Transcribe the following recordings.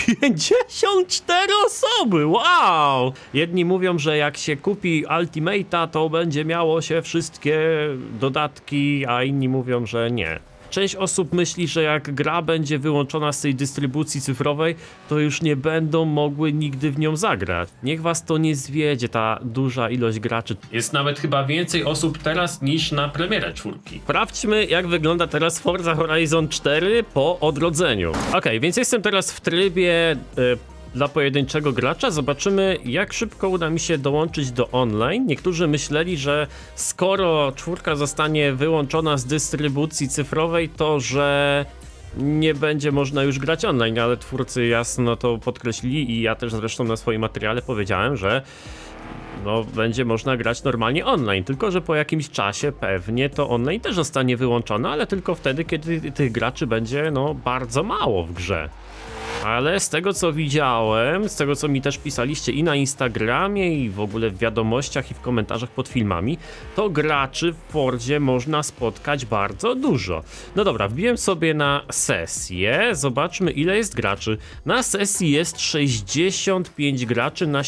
54 osoby, wow! Jedni mówią, że jak się kupi Ultimate'a, to będzie miało się wszystkie dodatki, a inni mówią, że nie. Część osób myśli, że jak gra będzie wyłączona z tej dystrybucji cyfrowej, to już nie będą mogły nigdy w nią zagrać. Niech was to nie zwiedzie, ta duża ilość graczy. Jest nawet chyba więcej osób teraz niż na premierę 4. Sprawdźmy, jak wygląda teraz Forza Horizon 4 po odrodzeniu. Okej, więc jestem teraz w trybie dla pojedynczego gracza. Zobaczymy, jak szybko uda mi się dołączyć do online. Niektórzy myśleli, że skoro 4 zostanie wyłączona z dystrybucji cyfrowej, to że nie będzie można już grać online, ale twórcy jasno to podkreślili i ja też zresztą na swoim materiale powiedziałem, że no, będzie można grać normalnie online, tylko że po jakimś czasie pewnie to online też zostanie wyłączone, ale tylko wtedy, kiedy tych graczy będzie no bardzo mało w grze. Ale z tego co widziałem, z tego co mi też pisaliście i na Instagramie i w ogóle w wiadomościach i w komentarzach pod filmami, to graczy w Fordzie można spotkać bardzo dużo. No dobra, wbiłem sobie na sesję, zobaczmy ile jest graczy. Na sesji jest 65 graczy na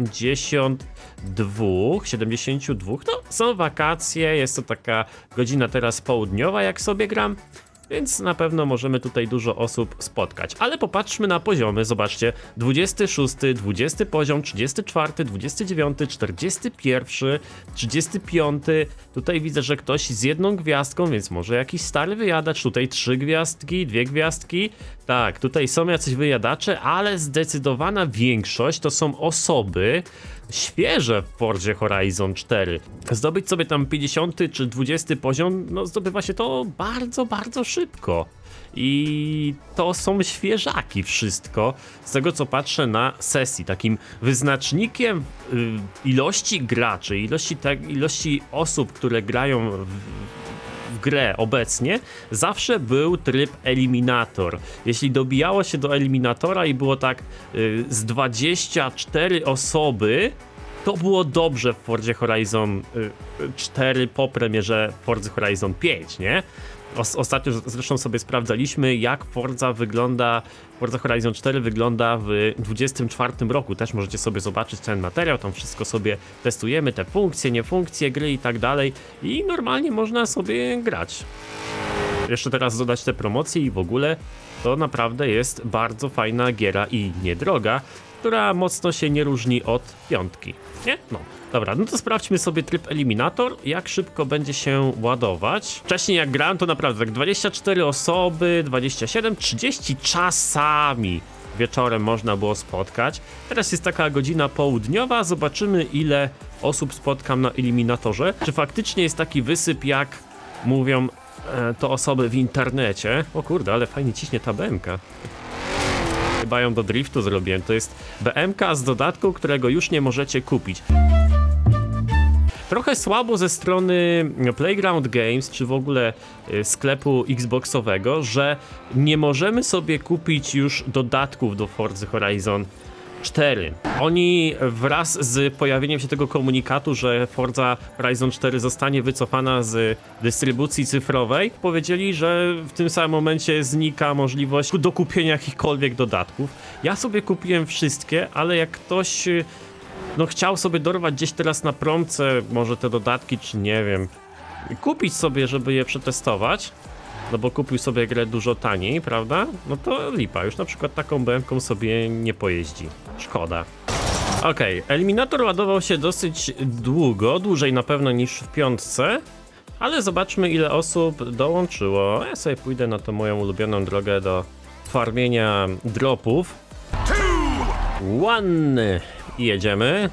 72, no są wakacje, jest to taka godzina teraz południowa jak sobie gram. Więc na pewno możemy tutaj dużo osób spotkać. Ale popatrzmy na poziomy, zobaczcie. 26, 20 poziom, 34, 29, 41, 35. Tutaj widzę, że ktoś z jedną gwiazdką, więc może jakiś stary wyjadacz. Tutaj 3 gwiazdki, 2 gwiazdki. Tak, tutaj są jacyś wyjadacze, ale zdecydowana większość to są osoby świeże w Forzie Horizon 4. Zdobyć sobie tam 50 czy 20 poziom, no zdobywa się to bardzo szybko. I to są świeżaki wszystko. Z tego co patrzę na sesji, takim wyznacznikiem ilości graczy, ilości osób, które grają w grę obecnie, zawsze był tryb eliminator. Jeśli dobijało się do eliminatora i było tak z 24 osoby, to było dobrze w Forzie Horizon 4 po premierze Forza Horizon 5, nie? Ostatnio zresztą sobie sprawdzaliśmy, jak Forza Horizon 4 wygląda w 2024 roku. Też możecie sobie zobaczyć ten materiał, tam wszystko sobie testujemy, te funkcje, nie funkcje gry i tak dalej. I normalnie można sobie grać. Jeszcze teraz dodać te promocje i w ogóle to naprawdę jest bardzo fajna giera i niedroga, która mocno się nie różni od 5, nie? No. Dobra, no to sprawdźmy sobie tryb eliminator, jak szybko będzie się ładować. Wcześniej jak grałem, to naprawdę tak 24 osoby, 27, 30 czasami wieczorem można było spotkać. Teraz jest taka godzina południowa, zobaczymy ile osób spotkam na eliminatorze. Czy faktycznie jest taki wysyp, jak mówią to osoby w internecie? O kurde, ale fajnie ciśnie ta BMK. Chyba ją do driftu zrobiłem. To jest BMK z dodatku, którego już nie możecie kupić. Trochę słabo ze strony Playground Games, czy w ogóle sklepu Xboxowego, że nie możemy sobie kupić już dodatków do Forza Horizon 4. Oni wraz z pojawieniem się tego komunikatu, że Forza Horizon 4 zostanie wycofana z dystrybucji cyfrowej, powiedzieli, że w tym samym momencie znika możliwość dokupienia jakichkolwiek dodatków. Ja sobie kupiłem wszystkie, ale jak ktoś no chciał sobie dorwać gdzieś teraz na promce może te dodatki, czy nie wiem, kupić sobie, żeby je przetestować, no bo kupił sobie grę dużo taniej, prawda? No to lipa, już na przykład taką BM-ką sobie nie pojeździ. Szkoda. Okej, eliminator ładował się dosyć długo, dłużej na pewno niż w 5, ale zobaczmy ile osób dołączyło. Ja sobie pójdę na tą moją ulubioną drogę do farmienia dropów. 1 i jedziemy.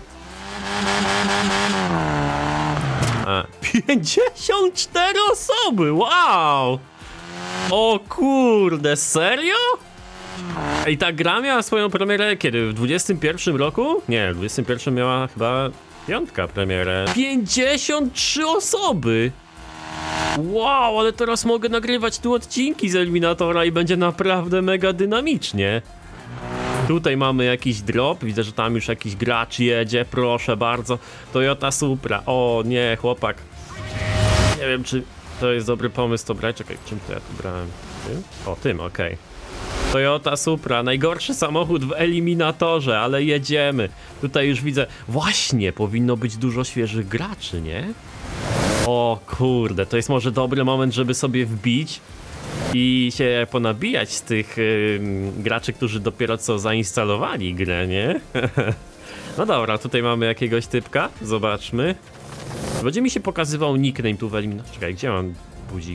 54 osoby, wow! O kurde, serio? I ta gra miała swoją premierę kiedy? W 21 roku? Nie, w 21 miała chyba 5 premierę. 53 osoby! Wow, ale teraz mogę nagrywać tu odcinki z eliminatora i będzie naprawdę mega dynamicznie. Tutaj mamy jakiś drop, widzę, że tam już jakiś gracz jedzie, proszę bardzo. Toyota Supra, o nie, chłopak. Nie wiem, czy to jest dobry pomysł to brać, czekaj, czym to ja tu brałem? Tym? O, tym, okej. Toyota Supra, najgorszy samochód w eliminatorze, ale jedziemy. Tutaj już widzę, właśnie, powinno być dużo świeżych graczy, nie? O kurde, to jest może dobry moment, żeby sobie wbić i się ponabijać z tych graczy, którzy dopiero co zainstalowali grę, nie? No dobra, tutaj mamy jakiegoś typka, zobaczmy. Będzie mi się pokazywał nickname tu w eliminatorze. Czekaj, gdzie mam guzik?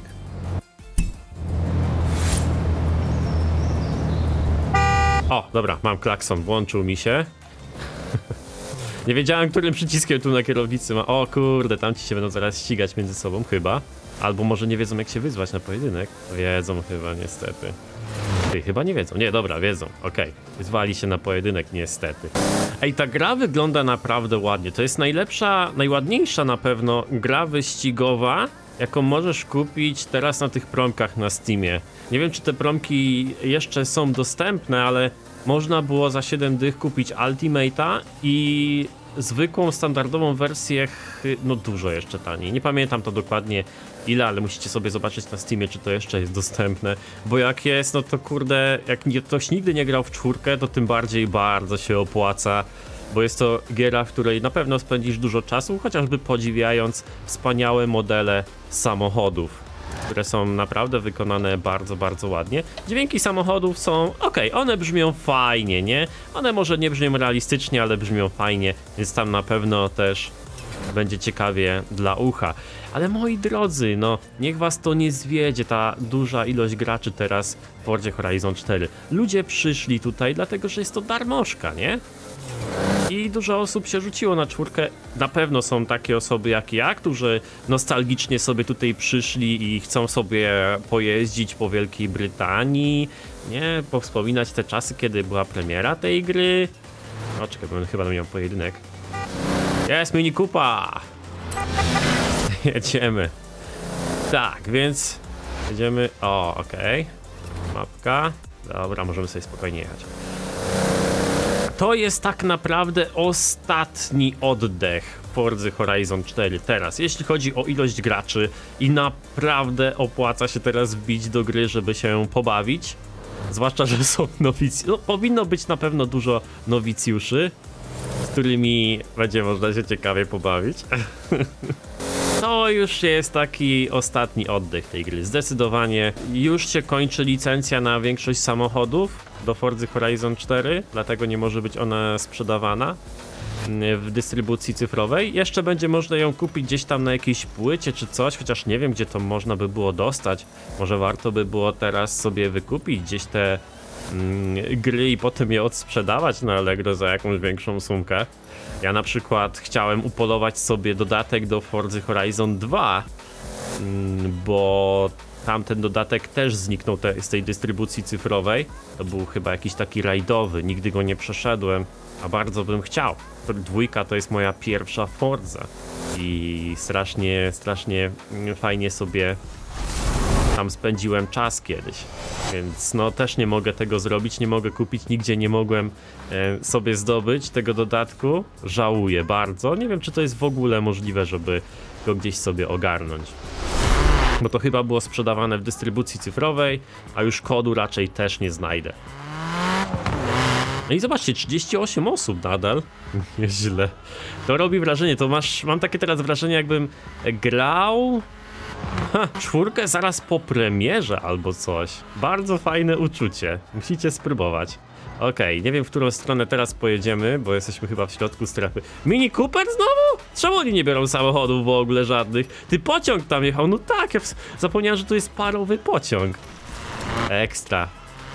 O, dobra, mam klakson, włączył mi się. Nie wiedziałem, którym przyciskiem tu na kierownicy ma. O kurde, tam ci się będą zaraz ścigać między sobą chyba. Albo może nie wiedzą, jak się wyzwać na pojedynek. Wiedzą chyba, niestety. Ty, chyba nie wiedzą. Nie, dobra, wiedzą. Okej. Wyzwali się na pojedynek, niestety. Ej, ta gra wygląda naprawdę ładnie. To jest najlepsza, najładniejsza na pewno gra wyścigowa, jaką możesz kupić teraz na tych promkach na Steamie. Nie wiem, czy te promki jeszcze są dostępne, ale można było za 7 dych kupić Ultimate'a i zwykłą, standardową wersję, no dużo jeszcze taniej. Nie pamiętam to dokładnie ile, ale musicie sobie zobaczyć na Steamie, czy to jeszcze jest dostępne. Bo jak jest, no to kurde, jak ktoś nigdy nie grał w czwórkę, to tym bardziej bardzo się opłaca. Bo jest to giera, w której na pewno spędzisz dużo czasu, chociażby podziwiając wspaniałe modele samochodów, które są naprawdę wykonane bardzo, bardzo ładnie. Dźwięki samochodów są one brzmią fajnie, nie? One może nie brzmią realistycznie, ale brzmią fajnie, więc tam na pewno też będzie ciekawie dla ucha. Ale moi drodzy, no niech was to nie zwiedzie, ta duża ilość graczy teraz w Forzie Horizon 4. Ludzie przyszli tutaj dlatego, że jest to darmożka, nie? I dużo osób się rzuciło na czwórkę. Na pewno są takie osoby jak ja, którzy nostalgicznie sobie tutaj przyszli i chcą sobie pojeździć po Wielkiej Brytanii, nie? Powspominać te czasy, kiedy była premiera tej gry. O, czekaj, bo chyba miał pojedynek. Jest Mini Cooper! Jedziemy. Tak, więc jedziemy. O, okej. Mapka. Dobra, możemy sobie spokojnie jechać. To jest tak naprawdę ostatni oddech Forza Horizon 4 teraz, jeśli chodzi o ilość graczy i naprawdę opłaca się teraz wbić do gry, żeby się pobawić. Zwłaszcza, że są nowicjusze. No, powinno być na pewno dużo nowicjuszy, z którymi będzie można się ciekawie pobawić. To już jest taki ostatni oddech tej gry. Zdecydowanie już się kończy licencja na większość samochodów do Forza Horizon 4, dlatego nie może być ona sprzedawana w dystrybucji cyfrowej. Jeszcze będzie można ją kupić gdzieś tam na jakiejś płycie czy coś, chociaż nie wiem, gdzie to można by było dostać. Może warto by było teraz sobie wykupić gdzieś te gry i potem je odsprzedawać na Allegro za jakąś większą sumkę. Ja na przykład chciałem upolować sobie dodatek do Forza Horizon 2, bo tamten dodatek też zniknął z tej dystrybucji cyfrowej. To był chyba jakiś taki rajdowy, nigdy go nie przeszedłem, a bardzo bym chciał. Dwójka to jest moja pierwsza Forza i strasznie fajnie sobie tam spędziłem czas kiedyś, więc no też nie mogę tego zrobić, nie mogę kupić, nigdzie nie mogłem sobie zdobyć tego dodatku. Żałuję bardzo, nie wiem, czy to jest w ogóle możliwe, żeby go gdzieś sobie ogarnąć. Bo to chyba było sprzedawane w dystrybucji cyfrowej, a już kodu raczej też nie znajdę. No i zobaczcie, 38 osób nadal. Nieźle. To robi wrażenie, to mam takie teraz wrażenie, jakbym grał czwórkę zaraz po premierze albo coś. Bardzo fajne uczucie. Musicie spróbować. Okej, nie wiem, w którą stronę teraz pojedziemy, bo jesteśmy chyba w środku strefy. Mini Cooper znowu? Czemu oni nie biorą samochodów w ogóle żadnych? Ty, pociąg tam jechał, no tak, ja zapomniałem, że to jest parowy pociąg. Ekstra.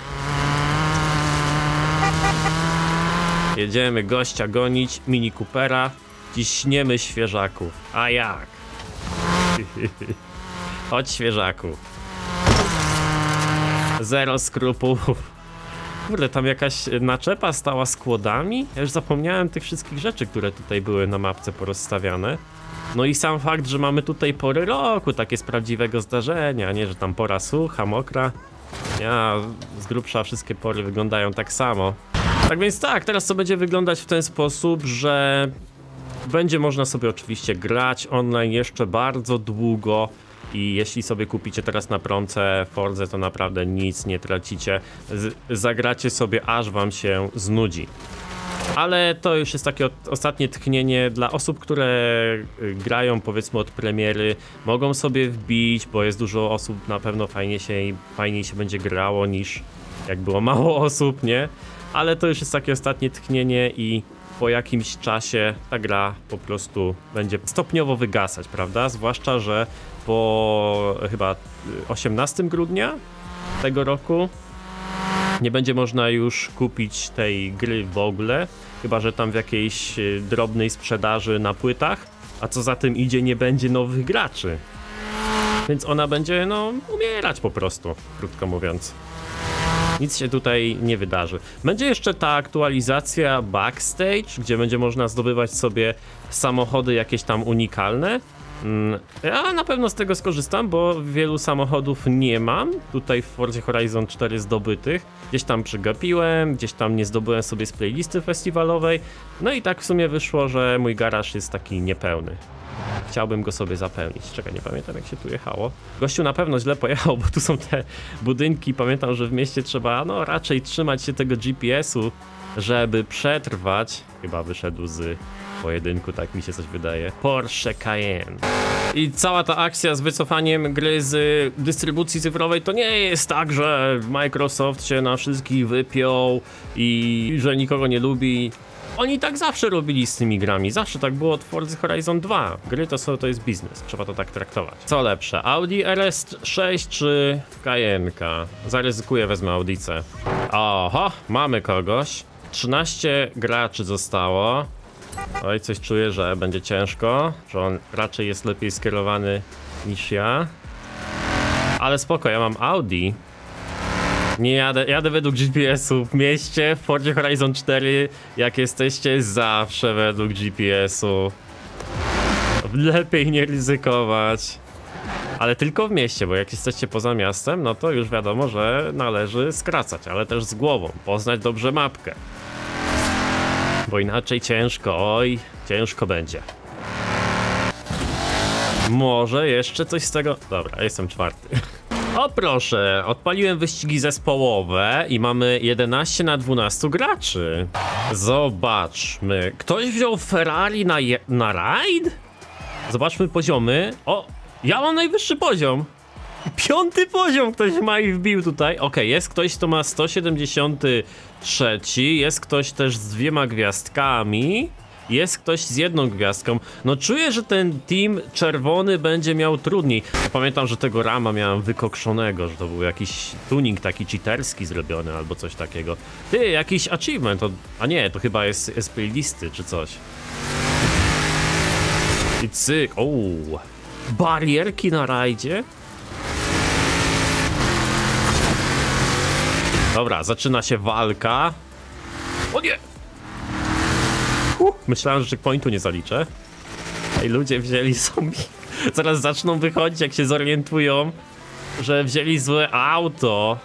Jedziemy gościa gonić, Mini Coopera. Ciśniemy świeżaku. A jak? Chodź, świeżaku. Zero skrupułów. Kurde, tam jakaś naczepa stała z kłodami? Ja już zapomniałem tych wszystkich rzeczy, które tutaj były na mapce porozstawiane. No i sam fakt, że mamy tutaj pory roku, takie z prawdziwego zdarzenia, nie, że tam pora sucha, mokra. Ja, z grubsza wszystkie pory wyglądają tak samo. Tak więc tak, teraz to będzie wyglądać w ten sposób, że będzie można sobie oczywiście grać online jeszcze bardzo długo. i jeśli sobie kupicie teraz na promce Forzę, to naprawdę nic nie tracicie. Zagracie sobie, aż wam się znudzi. Ale to już jest takie ostatnie tchnienie dla osób, które grają powiedzmy od premiery. Mogą sobie wbić, bo jest dużo osób, na pewno fajniej się będzie grało niż jak było mało osób, nie? Ale to już jest takie ostatnie tchnienie i po jakimś czasie ta gra po prostu będzie stopniowo wygasać, prawda? Zwłaszcza, że po chyba 18 grudnia tego roku nie będzie można już kupić tej gry w ogóle, chyba że tam w jakiejś drobnej sprzedaży na płytach, a co za tym idzie, nie będzie nowych graczy. Więc ona będzie, no, umierać po prostu, krótko mówiąc. Nic się tutaj nie wydarzy. Będzie jeszcze ta aktualizacja Backstage, gdzie będzie można zdobywać sobie samochody jakieś tam unikalne. Ja na pewno z tego skorzystam, bo wielu samochodów nie mam tutaj w Forzie Horizon 4 zdobytych. Gdzieś tam przegapiłem, gdzieś tam nie zdobyłem sobie z playlisty festiwalowej. No i tak w sumie wyszło, że mój garaż jest taki niepełny. Chciałbym go sobie zapełnić. Czekaj, nie pamiętam jak się tu jechało. Gościu na pewno źle pojechał, bo tu są te budynki. Pamiętam, że w mieście trzeba no raczej trzymać się tego GPS-u, żeby przetrwać. Chyba wyszedł z pojedynku, tak mi się coś wydaje. Porsche Cayenne. I cała ta akcja z wycofaniem gry z dystrybucji cyfrowej to nie jest tak, że Microsoft się na wszystkich wypiął i że nikogo nie lubi. Oni tak zawsze robili z tymi grami, zawsze tak było od Forza Horizon 2. Gry to jest biznes, trzeba to tak traktować. Co lepsze, Audi RS6 czy Cayenne'ka? Zaryzykuję, wezmę Audicę. Oho, mamy kogoś. 13 graczy zostało. Oj, coś czuję, że będzie ciężko, że on raczej jest lepiej skierowany niż ja. Ale spoko, ja mam Audi. Nie jadę według GPS-u w mieście, w Forzie Horizon 4, jak jesteście, zawsze według GPS-u. Lepiej nie ryzykować. Ale tylko w mieście, bo jak jesteście poza miastem, no to już wiadomo, że należy skracać, ale też z głową, poznać dobrze mapkę. Bo inaczej ciężko, oj, ciężko będzie. Może jeszcze coś z tego... Dobra, jestem czwarty. O proszę, odpaliłem wyścigi zespołowe i mamy 11 na 12 graczy. Zobaczmy. Ktoś wziął Ferrari na rajd? Zobaczmy poziomy. O, ja mam najwyższy poziom. 5. poziom ktoś ma i wbił tutaj. Okej, jest ktoś, kto ma 173. Jest ktoś też z 2 gwiazdkami. Jest ktoś z 1 gwiazdką. No czuję, że ten team czerwony będzie miał trudniej. Ja pamiętam, że tego rama miałem wykokszonego, że to był jakiś tuning taki cheaterski zrobiony albo coś takiego. Ty, jakiś achievement, a nie, to chyba jest z playlisty czy coś. I cyk, ooo. Barierki na rajdzie? Dobra, zaczyna się walka. O nie! Myślałem, że checkpointu nie zaliczę. Ej, ludzie wzięli zombie. Zaraz zaczną wychodzić, jak się zorientują, że wzięli złe auto.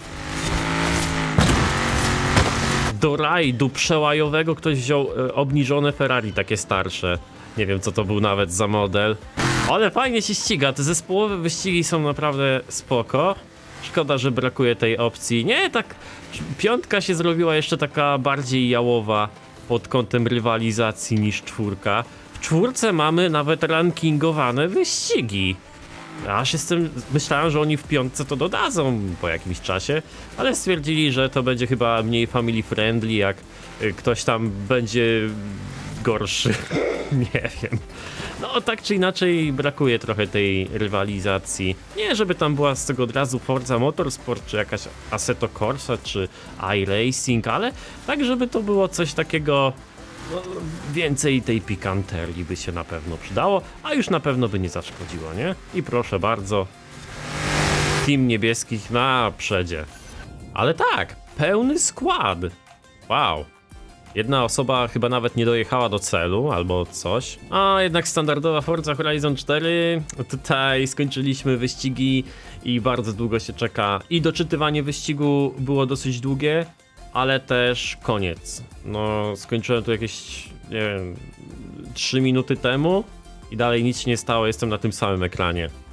Do rajdu przełajowego ktoś wziął obniżone Ferrari, takie starsze. Nie wiem, co to był nawet za model. Ale fajnie się ściga, te zespołowe wyścigi są naprawdę spoko. Szkoda, że brakuje tej opcji. Nie, tak 5 się zrobiła jeszcze taka bardziej jałowa pod kątem rywalizacji niż 4. W 4 mamy nawet rankingowane wyścigi. Aż myślałem, że oni w 5 to dodadzą po jakimś czasie, ale stwierdzili, że to będzie chyba mniej family friendly, jak ktoś tam będzie gorszy. Nie wiem. No tak czy inaczej brakuje trochę tej rywalizacji. Nie żeby tam była z tego od razu Forza Motorsport, czy jakaś Assetto Corsa, czy iRacing, ale tak żeby to było coś takiego, no, więcej tej pikanterii by się na pewno przydało, a już na pewno by nie zaszkodziło, nie? I proszę bardzo, team niebieskich na przedzie. Ale tak, pełny skład. Wow. Jedna osoba chyba nawet nie dojechała do celu, albo coś. A jednak standardowa Forza Horizon 4. Tutaj skończyliśmy wyścigi i bardzo długo się czeka. I doczytywanie wyścigu było dosyć długie, ale też koniec. No, skończyłem tu jakieś, nie wiem, 3 minuty temu i dalej nic się nie stało, jestem na tym samym ekranie.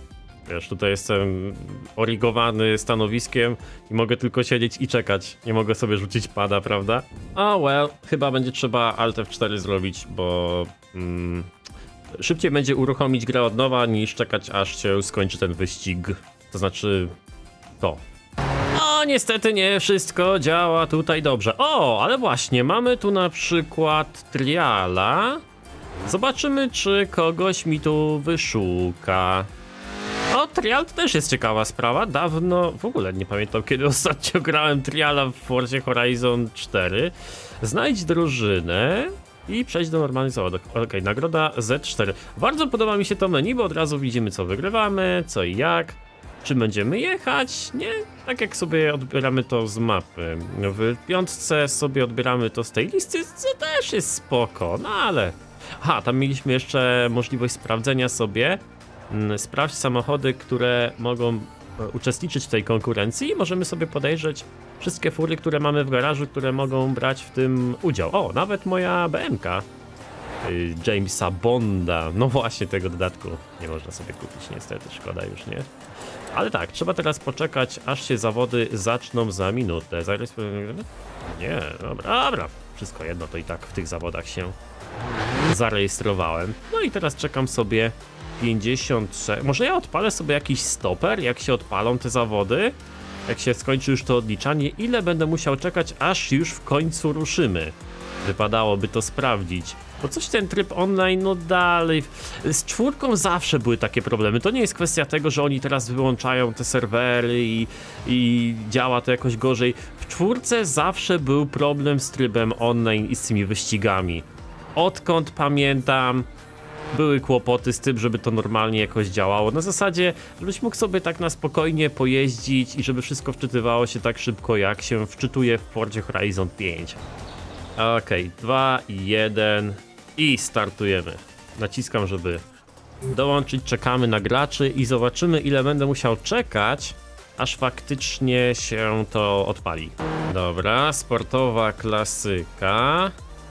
Wiesz, tutaj jestem origowany stanowiskiem i mogę tylko siedzieć i czekać. Nie mogę sobie rzucić pada, prawda? Well, chyba będzie trzeba Alt F4 zrobić, bo szybciej będzie uruchomić grę od nowa niż czekać, aż się skończy ten wyścig. To znaczy to. Niestety nie wszystko działa tutaj dobrze. Ale właśnie, mamy tu na przykład Triala. Zobaczymy, czy kogoś mi tu wyszuka. Trial to też jest ciekawa sprawa. Dawno, w ogóle nie pamiętam, kiedy ostatnio grałem Triala w Forzie Horizon 4. Znajdź drużynę i przejść do normalnych zawodów. Okej, nagroda Z4. Bardzo podoba mi się to menu, bo od razu widzimy, co wygrywamy, co i jak. Czy będziemy jechać? Nie, tak jak sobie odbieramy to z mapy. W piątce sobie odbieramy to z tej listy, co też jest spoko, no ale... tam mieliśmy jeszcze możliwość sprawdzenia sobie. Sprawdź samochody, które mogą uczestniczyć w tej konkurencji i możemy sobie podejrzeć wszystkie fury, które mamy w garażu, które mogą brać w tym udział. Nawet moja BMK Jamesa Bonda. No właśnie, tego dodatku nie można sobie kupić niestety, szkoda już, nie? Ale tak, trzeba teraz poczekać, aż się zawody zaczną za minutę. Nie, dobra, wszystko jedno, to i tak w tych zawodach się zarejestrowałem. No i teraz czekam sobie 50. Może ja odpalę sobie jakiś stoper, jak się odpalą te zawody? Jak się skończy już to odliczanie, ile będę musiał czekać, aż już w końcu ruszymy? Wypadałoby to sprawdzić. Bo coś ten tryb online, no dalej. Z 4 zawsze były takie problemy. To nie jest kwestia tego, że oni teraz wyłączają te serwery i działa to jakoś gorzej. W 4 zawsze był problem z trybem online i z tymi wyścigami. Odkąd pamiętam, były kłopoty z tym, żeby to normalnie jakoś działało. Na zasadzie, żebyś mógł sobie tak na spokojnie pojeździć i żeby wszystko wczytywało się tak szybko, jak się wczytuje w Forzie Horizon 5. Okej, 2, 1 i startujemy. Naciskam, żeby dołączyć, czekamy na graczy i zobaczymy, ile będę musiał czekać, aż faktycznie się to odpali. Dobra, sportowa klasyka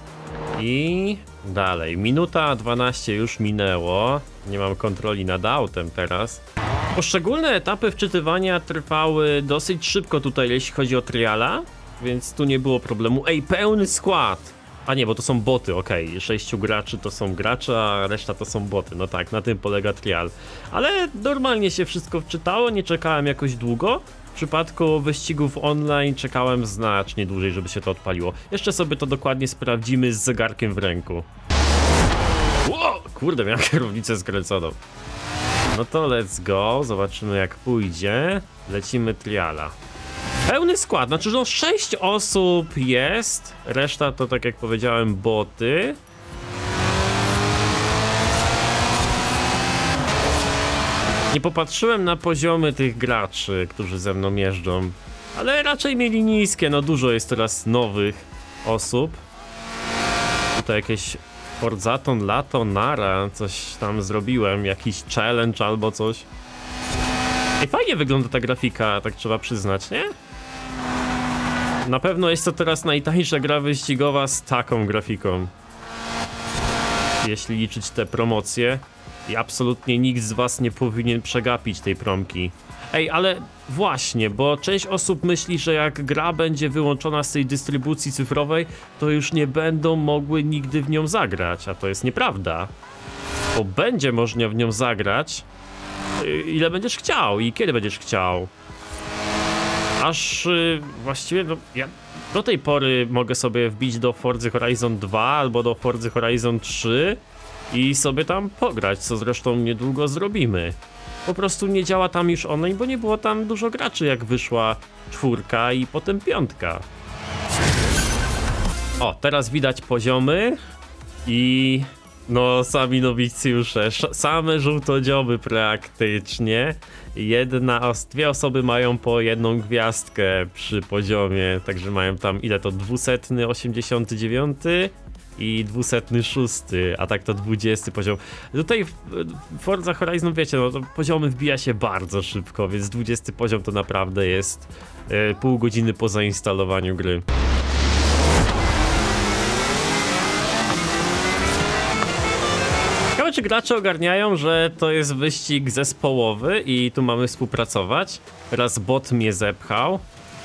i dalej. Minuta 12 już minęło, nie mam kontroli nad autem teraz. Poszczególne etapy wczytywania trwały dosyć szybko tutaj, jeśli chodzi o Triala. Więc tu nie było problemu. Pełny skład! A nie, bo to są boty, okej. 6 graczy to są gracze, a reszta to są boty. No tak, na tym polega Trial. Ale normalnie się wszystko wczytało, nie czekałem jakoś długo. W przypadku wyścigów online czekałem znacznie dłużej, żeby się to odpaliło. Jeszcze sobie to dokładnie sprawdzimy z zegarkiem w ręku. Kurde, miałem kierownicę skręconą. No to let's go, zobaczymy jak pójdzie. Lecimy Triala. Pełny skład, znaczy no 6 osób jest, reszta to tak jak powiedziałem boty. Nie popatrzyłem na poziomy tych graczy, którzy ze mną jeżdżą, ale raczej mieli niskie, no dużo jest teraz nowych osób. Tutaj jakieś Forzaton, Lato, Nara, coś tam zrobiłem, jakiś challenge albo coś. Fajnie wygląda ta grafika, tak trzeba przyznać, nie? Na pewno jest to teraz najtańsza gra wyścigowa z taką grafiką. Jeśli liczyć te promocje. I absolutnie nikt z was nie powinien przegapić tej promki. Ale właśnie, bo część osób myśli, że jak gra będzie wyłączona z tej dystrybucji cyfrowej, to już nie będą mogły nigdy w nią zagrać, a to jest nieprawda. Bo będzie można w nią zagrać, ile będziesz chciał i kiedy będziesz chciał. Aż właściwie, no, ja do tej pory mogę sobie wbić do Forza Horizon 2 albo do Forza Horizon 3 i sobie tam pograć, co zresztą niedługo zrobimy. Po prostu nie działa tam już online, bo nie było tam dużo graczy, jak wyszła 4 i potem 5. Teraz widać poziomy i no sami nowicjusze, same żółtodzioby praktycznie. Dwie osoby mają po 1 gwiazdkę przy poziomie, także mają tam ile to 289 i 206, a tak to 20 poziom. Tutaj w Forza Horizon, wiecie, no to poziomy wbija się bardzo szybko, więc 20 poziom to naprawdę jest pół godziny po zainstalowaniu gry. Ciekawe, czy gracze ogarniają, że to jest wyścig zespołowy i tu mamy współpracować. Raz bot mnie zepchał.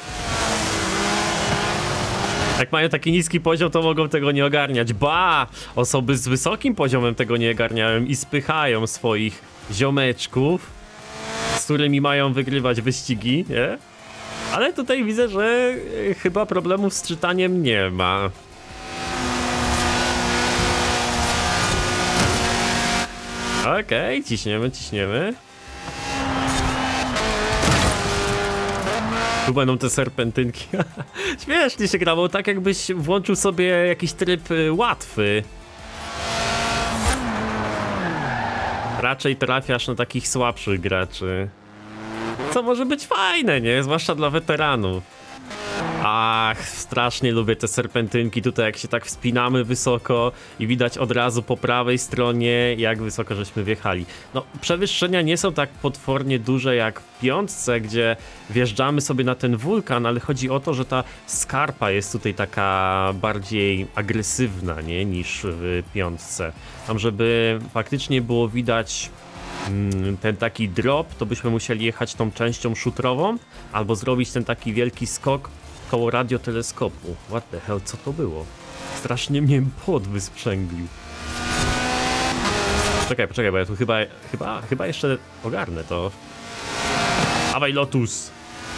Jak mają taki niski poziom, to mogą tego nie ogarniać. Ba! Osoby z wysokim poziomem tego nie ogarniają i spychają swoich ziomeczków, z którymi mają wygrywać wyścigi, nie? Ale tutaj widzę, że chyba problemów z czytaniem nie ma. Okej, ciśniemy, ciśniemy. Tu będą te serpentynki. Śmiesznie się grało, tak jakbyś włączył sobie jakiś tryb łatwy. Raczej trafiasz na takich słabszych graczy. Co może być fajne, nie? Zwłaszcza dla weteranów. Ach, strasznie lubię te serpentynki tutaj, jak się tak wspinamy wysoko i widać od razu po prawej stronie, jak wysoko żeśmy wjechali. No, przewyższenia nie są tak potwornie duże jak w piątce, gdzie wjeżdżamy sobie na ten wulkan, ale chodzi o to, że ta skarpa jest tutaj taka bardziej agresywna, nie, niż w piątce. Tam, żeby faktycznie było widać ten taki drop, to byśmy musieli jechać tą częścią szutrową, albo zrobić ten taki wielki skok koło radioteleskopu. What the hell, co to było? Strasznie mnie płot wysprzęglił. Poczekaj, bo ja tu chyba jeszcze ogarnę to. Dawaj, Lotus!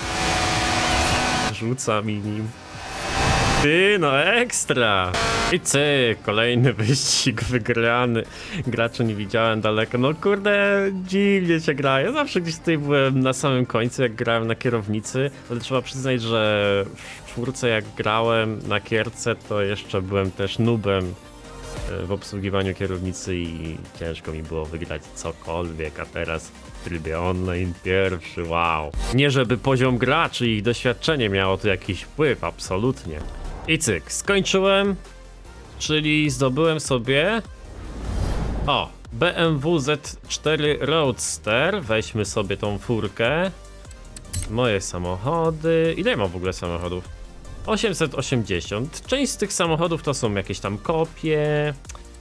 Rzuca mi nim. Ty, no ekstra! I cyk, kolejny wyścig wygrany. Graczy nie widziałem daleko. No kurde, dziwnie się gra. Ja zawsze gdzieś tutaj byłem na samym końcu, jak grałem na kierownicy. Ale trzeba przyznać, że w czwórce jak grałem na kierce, to jeszcze byłem też noobem w obsługiwaniu kierownicy i ciężko mi było wygrać cokolwiek, a teraz w trybie online pierwszy, wow. Nie żeby poziom graczy i ich doświadczenie miało tu jakiś wpływ, absolutnie. I cyk, skończyłem, czyli zdobyłem sobie, o, BMW Z4 Roadster, weźmy sobie tą furkę, moje samochody, ile ja mam w ogóle samochodów? 880, część z tych samochodów to są jakieś tam kopie,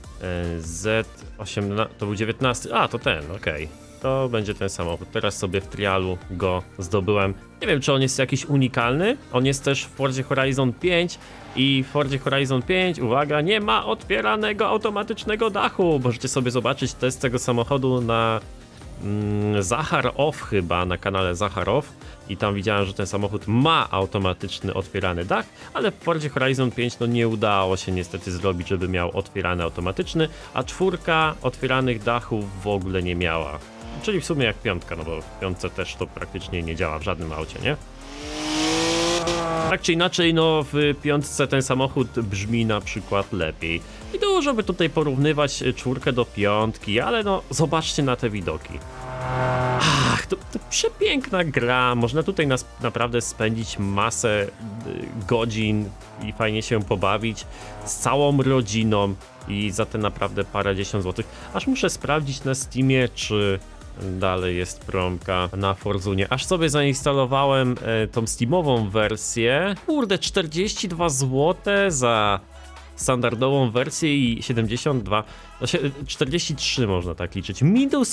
Z18, to był 19, a to ten, okej. To będzie ten samochód. Teraz sobie w trialu go zdobyłem. Nie wiem, czy on jest jakiś unikalny. On jest też w Forzie Horizon 5 i w Forzie Horizon 5, uwaga, nie ma otwieranego automatycznego dachu. Możecie sobie zobaczyć test tego samochodu na Zachar Off chyba, na kanale Zachar Off. I tam widziałem, że ten samochód ma automatyczny otwierany dach, ale w Forzie Horizon 5 no nie udało się niestety zrobić, żeby miał otwierany automatyczny, a czwórka otwieranych dachów w ogóle nie miała. Czyli w sumie jak piątka, no bo w piątce też to praktycznie nie działa w żadnym aucie, nie? Tak czy inaczej, no w piątce ten samochód brzmi na przykład lepiej. I dużo by tutaj porównywać czwórkę do piątki, ale no zobaczcie na te widoki. Ach, to przepiękna gra, można tutaj naprawdę spędzić masę godzin i fajnie się pobawić z całą rodziną i za te naprawdę parędziesiąt złotych. Aż muszę sprawdzić na Steamie, czy dalej jest promka na Forzunie. Aż sobie zainstalowałem tą Steamową wersję. Kurde, 42 zł za standardową wersję i 72, no 43 można tak liczyć. Minus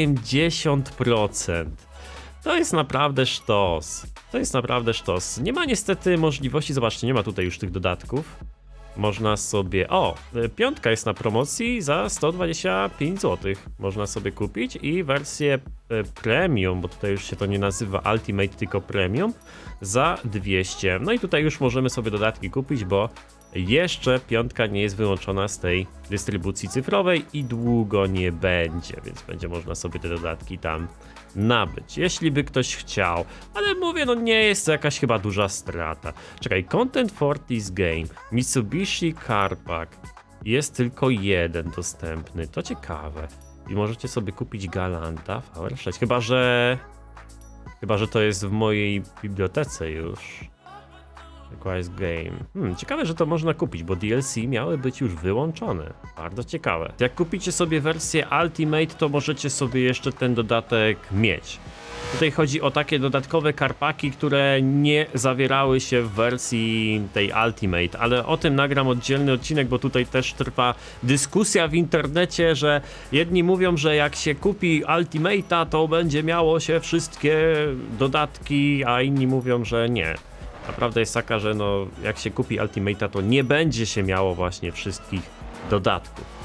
80%. To jest naprawdę sztos. To jest naprawdę sztos. Nie ma niestety możliwości, zobaczcie, nie ma tutaj już tych dodatków. Można sobie, o, piątka jest na promocji za 125 zł. Można sobie kupić i wersję premium, bo tutaj już się to nie nazywa Ultimate, tylko premium, za 200. No i tutaj już możemy sobie dodatki kupić, bo jeszcze piątka nie jest wyłączona z tej dystrybucji cyfrowej i długo nie będzie, więc będzie można sobie te dodatki tam nabyć, jeśli by ktoś chciał, ale mówię, no nie jest to jakaś chyba duża strata. Czekaj, content for this game, Mitsubishi Carpack, jest tylko jeden dostępny, to ciekawe. I możecie sobie kupić Galanta VR6, chyba że to jest w mojej bibliotece już. Requires game. Ciekawe, że to można kupić, bo DLC miały być już wyłączone. Bardzo ciekawe. Jak kupicie sobie wersję Ultimate, to możecie sobie jeszcze ten dodatek mieć. Tutaj chodzi o takie dodatkowe karpaki, które nie zawierały się w wersji tej Ultimate, ale o tym nagram oddzielny odcinek, bo tutaj też trwa dyskusja w internecie, że jedni mówią, że jak się kupi Ultimate'a, to będzie miało się wszystkie dodatki, a inni mówią, że nie. Prawda jest taka, że no, jak się kupi Ultimate'a, to nie będzie się miało właśnie wszystkich dodatków.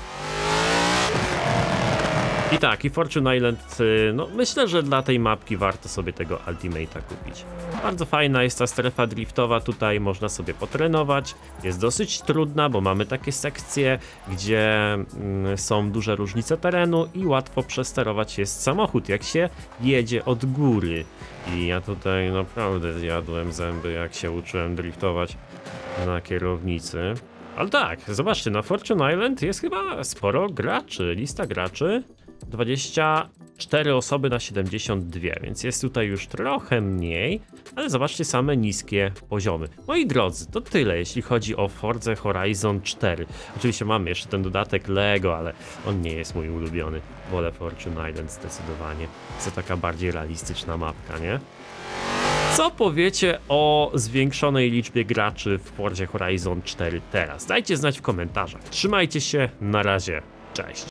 I tak, i Fortune Island, no myślę, że dla tej mapki warto sobie tego Ultimate'a kupić. Bardzo fajna jest ta strefa driftowa, tutaj można sobie potrenować. Jest dosyć trudna, bo mamy takie sekcje, gdzie są duże różnice terenu i łatwo przesterować jest samochód, jak się jedzie od góry. I ja tutaj naprawdę zjadłem zęby, jak się uczyłem driftować na kierownicy. Ale tak, zobaczcie, na Fortune Island jest chyba sporo graczy, lista graczy 24 osoby na 72, więc jest tutaj już trochę mniej, ale zobaczcie same niskie poziomy. Moi drodzy, to tyle jeśli chodzi o Forza Horizon 4. Oczywiście mamy jeszcze ten dodatek Lego, ale on nie jest mój ulubiony. Wolę Fortune Island zdecydowanie. Jest to taka bardziej realistyczna mapka, nie? Co powiecie o zwiększonej liczbie graczy w Forzie Horizon 4 teraz? Dajcie znać w komentarzach. Trzymajcie się, na razie, cześć!